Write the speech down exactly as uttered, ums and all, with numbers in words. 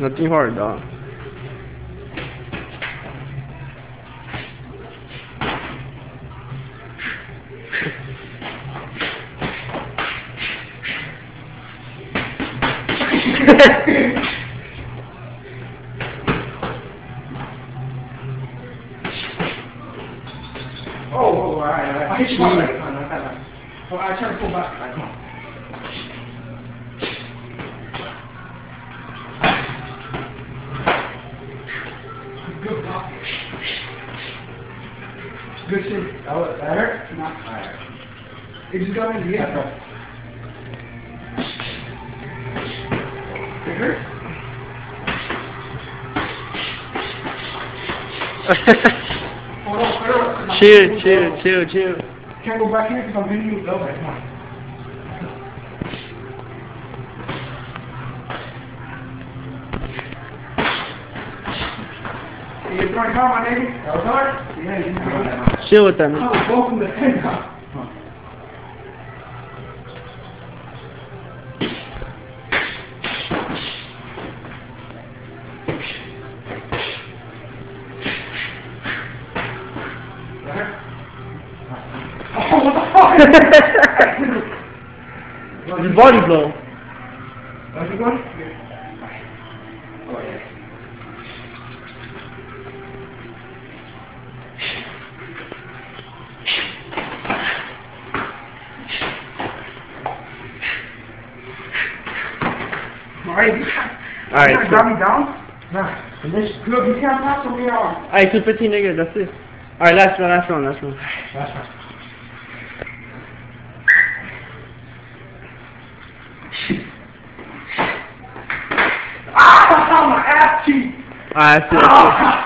Nothing hard, dog. Oh, oh, alright, alright. I hit you on that time, not that time. So I try to pull back. Alright, come on. Good block. Good shit. That was, that hurt? Not alright. It just got in the air. It hurt? Hold on, hold on. Chill, chill, chill, chill. Can't go back here because I'm hitting you with elbow. Come on. You throwing hard, my nigga? That was hard? Yeah, you know that. Chill with them. Oh, go from the head now. Oh, what the fuck? His body blow. How's it going? Oh, yeah. Alright. Alright. You got me down? Nah. Look, you can't pass from here on. Alright, two fifteen niggas, that's it. Alright, last one, last one, last one. Last one. Ah! My ass cheek! Alright, that's it. That's it.